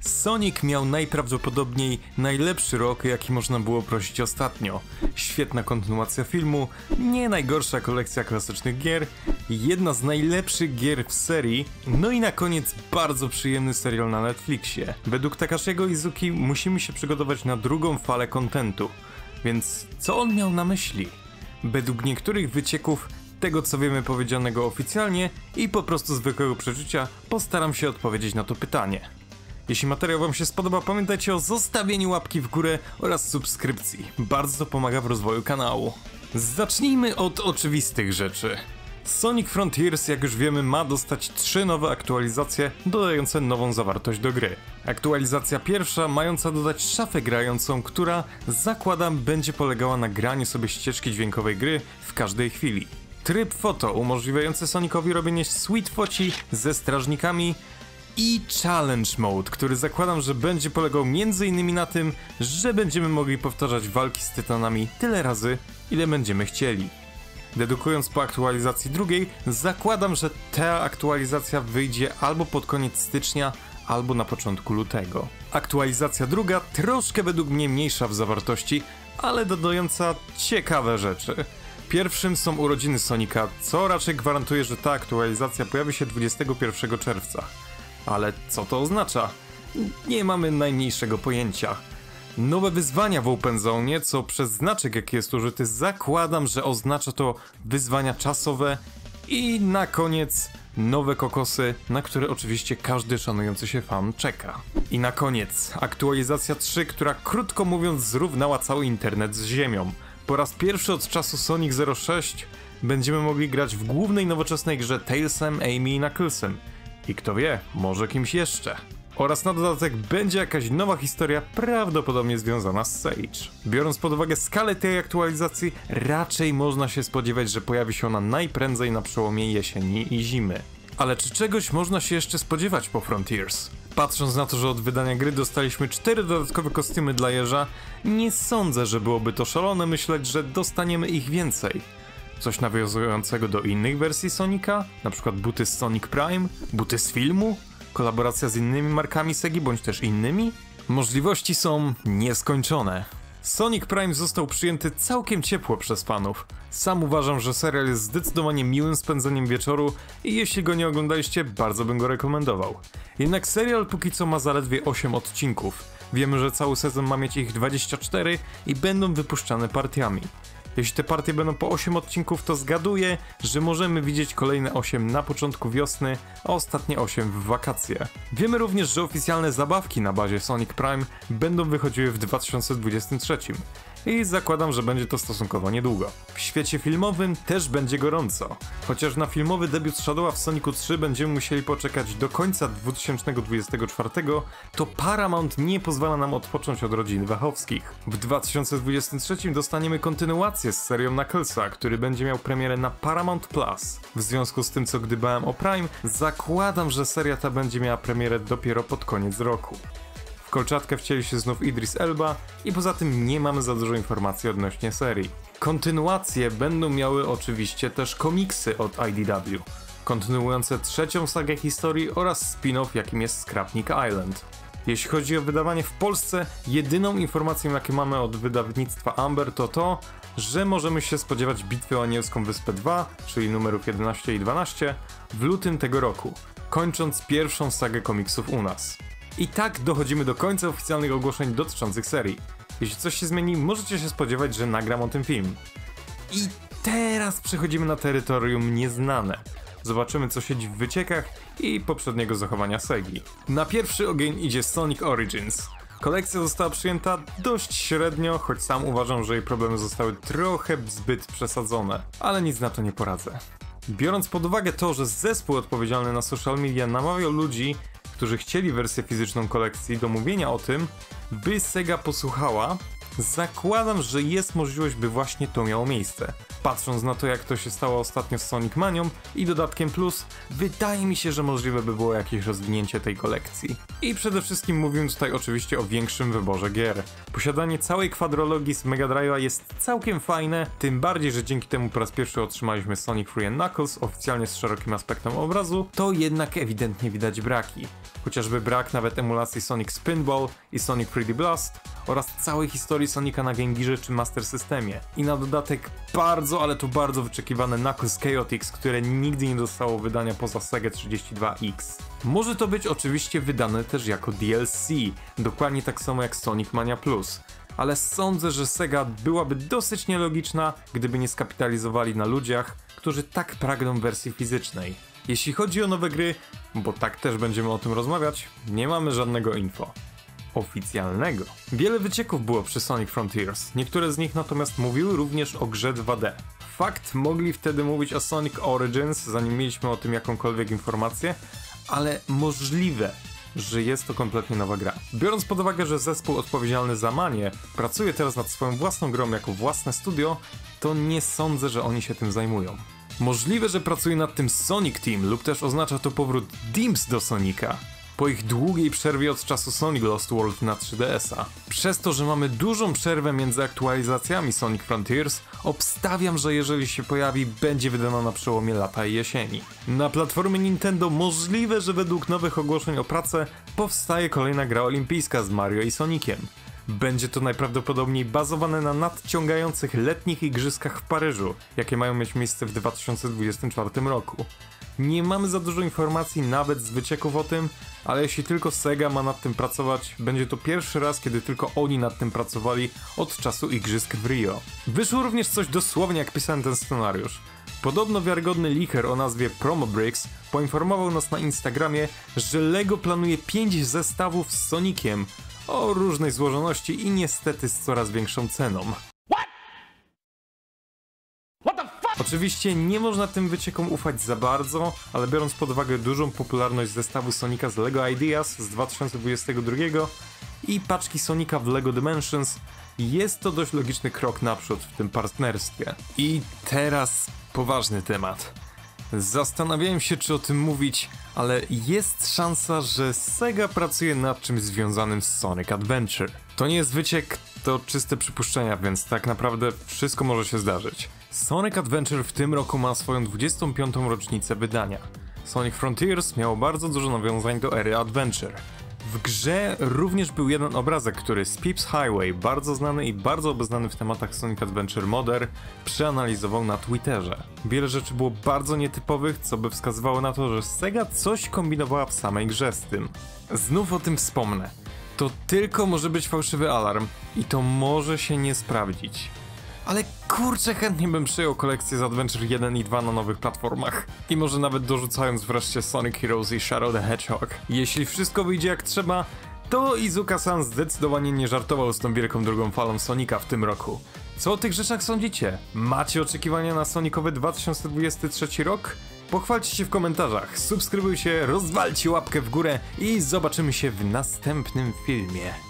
Sonic miał najprawdopodobniej najlepszy rok, jaki można było prosić ostatnio. Świetna kontynuacja filmu, nie najgorsza kolekcja klasycznych gier, jedna z najlepszych gier w serii, no i na koniec bardzo przyjemny serial na Netflixie. Według Takashiego Izuki musimy się przygotować na drugą falę kontentu. Więc co on miał na myśli? Według niektórych wycieków tego, co wiemy powiedzianego oficjalnie i po prostu zwykłego przeczucia, postaram się odpowiedzieć na to pytanie. Jeśli materiał wam się spodoba, pamiętajcie o zostawieniu łapki w górę oraz subskrypcji. Bardzo to pomaga w rozwoju kanału. Zacznijmy od oczywistych rzeczy. Sonic Frontiers, jak już wiemy, ma dostać 3 nowe aktualizacje dodające nową zawartość do gry. Aktualizacja pierwsza mająca dodać szafę grającą, która, zakładam, będzie polegała na graniu sobie ścieżki dźwiękowej gry w każdej chwili. Tryb foto umożliwiający Sonicowi robienie sweet foci ze strażnikami i Challenge Mode, który zakładam, że będzie polegał m.in. na tym, że będziemy mogli powtarzać walki z tytanami tyle razy, ile będziemy chcieli. Dedukując po aktualizacji drugiej, zakładam, że ta aktualizacja wyjdzie albo pod koniec stycznia, albo na początku lutego. Aktualizacja druga troszkę według mnie mniejsza w zawartości, ale dodająca ciekawe rzeczy. Pierwszym są urodziny Sonika, co raczej gwarantuje, że ta aktualizacja pojawi się 21 czerwca. Ale co to oznacza? Nie mamy najmniejszego pojęcia. Nowe wyzwania w Open Zone, co przez znaczek jaki jest użyty, zakładam, że oznacza to wyzwania czasowe i na koniec nowe kokosy, na które oczywiście każdy szanujący się fan czeka. I na koniec aktualizacja 3, która krótko mówiąc zrównała cały internet z ziemią. Po raz pierwszy od czasu Sonic 06 będziemy mogli grać w głównej nowoczesnej grze Tailsem, Amy i Knucklesem. I kto wie, może kimś jeszcze. Oraz na dodatek będzie jakaś nowa historia, prawdopodobnie związana z Sage. Biorąc pod uwagę skalę tej aktualizacji, raczej można się spodziewać, że pojawi się ona najprędzej na przełomie jesieni i zimy. Ale czy czegoś można się jeszcze spodziewać po Frontiers? Patrząc na to, że od wydania gry dostaliśmy 4 dodatkowe kostiumy dla jeża, nie sądzę, że byłoby to szalone myśleć, że dostaniemy ich więcej. Coś nawiązującego do innych wersji Sonika? Na przykład buty z Sonic Prime? Buty z filmu? Kolaboracja z innymi markami Segi bądź też innymi? Możliwości są nieskończone. Sonic Prime został przyjęty całkiem ciepło przez fanów. Sam uważam, że serial jest zdecydowanie miłym spędzeniem wieczoru i jeśli go nie oglądaliście, bardzo bym go rekomendował. Jednak serial póki co ma zaledwie 8 odcinków. Wiemy, że cały sezon ma mieć ich 24 i będą wypuszczane partiami. Jeśli te partie będą po 8 odcinków, to zgaduję, że możemy widzieć kolejne 8 na początku wiosny, a ostatnie 8 w wakacje. Wiemy również, że oficjalne zabawki na bazie Sonic Prime będą wychodziły w 2023 i zakładam, że będzie to stosunkowo niedługo. W świecie filmowym też będzie gorąco. Chociaż na filmowy debiut Shadowa w Sonicu 3 będziemy musieli poczekać do końca 2024, to Paramount nie pozwala nam odpocząć od rodziny Wachowskich. W 2023 dostaniemy kontynuację z serią Knucklesa, który będzie miał premierę na Paramount Plus. W związku z tym, co gdybałem o Prime, zakładam, że seria ta będzie miała premierę dopiero pod koniec roku. W kolczatkę wcieli się znów Idris Elba i poza tym nie mamy za dużo informacji odnośnie serii. Kontynuacje będą miały oczywiście też komiksy od IDW, kontynuujące trzecią sagę historii oraz spin-off jakim jest Scrapnik Island. Jeśli chodzi o wydawanie w Polsce, jedyną informacją jaką mamy od wydawnictwa Amber to to, że możemy się spodziewać Bitwy o Anielską Wyspę 2, czyli numerów 11 i 12, w lutym tego roku, kończąc pierwszą sagę komiksów u nas. I tak dochodzimy do końca oficjalnych ogłoszeń dotyczących serii. Jeśli coś się zmieni, możecie się spodziewać, że nagram o tym film. I teraz przechodzimy na terytorium nieznane. Zobaczymy, co siedzi w wyciekach i poprzedniego zachowania Segi. Na pierwszy ogień idzie Sonic Origins. Kolekcja została przyjęta dość średnio, choć sam uważam, że jej problemy zostały trochę zbyt przesadzone, ale nic na to nie poradzę. Biorąc pod uwagę to, że zespół odpowiedzialny na social media namawiał ludzi, którzy chcieli wersję fizyczną kolekcji, do mówienia o tym, by Sega posłuchała, zakładam, że jest możliwość, by właśnie to miało miejsce. Patrząc na to, jak to się stało ostatnio z Sonic Manią i dodatkiem Plus, wydaje mi się, że możliwe by było jakieś rozwinięcie tej kolekcji. I przede wszystkim mówimy tutaj oczywiście o większym wyborze gier. Posiadanie całej kwadrologii z Mega Drive'a jest całkiem fajne, tym bardziej, że dzięki temu po raz pierwszy otrzymaliśmy Sonic Free and Knuckles, oficjalnie z szerokim aspektem obrazu, to jednak ewidentnie widać braki. Chociażby brak nawet emulacji Sonic Spinball i Sonic 3D Blast oraz całej historii Sonika na Game Gearze czy Master Systemie. I na dodatek bardzo, ale to bardzo wyczekiwane Knuckles Chaotix, które nigdy nie dostało wydania poza Sega 32X. Może to być oczywiście wydane też jako DLC, dokładnie tak samo jak Sonic Mania Plus. Ale sądzę, że Sega byłaby dosyć nielogiczna, gdyby nie skapitalizowali na ludziach, którzy tak pragną wersji fizycznej. Jeśli chodzi o nowe gry, bo tak też będziemy o tym rozmawiać, nie mamy żadnego info oficjalnego. Wiele wycieków było przy Sonic Frontiers, niektóre z nich natomiast mówiły również o grze 2D. Fakt, mogli wtedy mówić o Sonic Origins, zanim mieliśmy o tym jakąkolwiek informację, ale możliwe, że jest to kompletnie nowa gra. Biorąc pod uwagę, że zespół odpowiedzialny za Manię pracuje teraz nad swoją własną grą jako własne studio, to nie sądzę, że oni się tym zajmują. Możliwe, że pracuje nad tym Sonic Team lub też oznacza to powrót Dimps do Sonika po ich długiej przerwie od czasu Sonic Lost World na 3DS-a. Przez to, że mamy dużą przerwę między aktualizacjami Sonic Frontiers, obstawiam, że jeżeli się pojawi, będzie wydana na przełomie lata i jesieni. Na platformie Nintendo możliwe, że według nowych ogłoszeń o pracę powstaje kolejna gra olimpijska z Mario i Soniciem. Będzie to najprawdopodobniej bazowane na nadciągających letnich igrzyskach w Paryżu, jakie mają mieć miejsce w 2024 roku. Nie mamy za dużo informacji nawet z wycieków o tym, ale jeśli tylko Sega ma nad tym pracować, będzie to pierwszy raz, kiedy tylko oni nad tym pracowali od czasu igrzysk w Rio. Wyszło również coś dosłownie jak pisałem ten scenariusz. Podobno wiarygodny leaker o nazwie Promobricks poinformował nas na Instagramie, że LEGO planuje 5 zestawów z Soniciem o różnej złożoności i niestety z coraz większą ceną. Oczywiście nie można tym wyciekom ufać za bardzo, ale biorąc pod uwagę dużą popularność zestawu Sonika z LEGO Ideas z 2022 i paczki Sonika w LEGO Dimensions, jest to dość logiczny krok naprzód w tym partnerstwie. I teraz poważny temat. Zastanawiałem się, czy o tym mówić, ale jest szansa, że Sega pracuje nad czymś związanym z Sonic Adventure. To nie jest wyciek, to czyste przypuszczenia, więc tak naprawdę wszystko może się zdarzyć. Sonic Adventure w tym roku ma swoją 25. rocznicę wydania. Sonic Frontiers miało bardzo dużo nawiązań do ery Adventure. W grze również był jeden obrazek, który Spips Highway, bardzo znany i bardzo obeznany w tematach Sonic Adventure Modern, przeanalizował na Twitterze. Wiele rzeczy było bardzo nietypowych, co by wskazywało na to, że Sega coś kombinowała w samej grze z tym. Znów o tym wspomnę. To tylko może być fałszywy alarm i to może się nie sprawdzić. Ale kurczę, chętnie bym przyjął kolekcję z Adventure 1 i 2 na nowych platformach. I może nawet dorzucając wreszcie Sonic Heroes i Shadow the Hedgehog. Jeśli wszystko wyjdzie jak trzeba, to Iizuka-san zdecydowanie nie żartował z tą wielką drugą falą Sonika w tym roku. Co o tych rzeczach sądzicie? Macie oczekiwania na Sonicowy 2023 rok? Pochwalcie się w komentarzach, subskrybujcie, rozwalcie łapkę w górę i zobaczymy się w następnym filmie.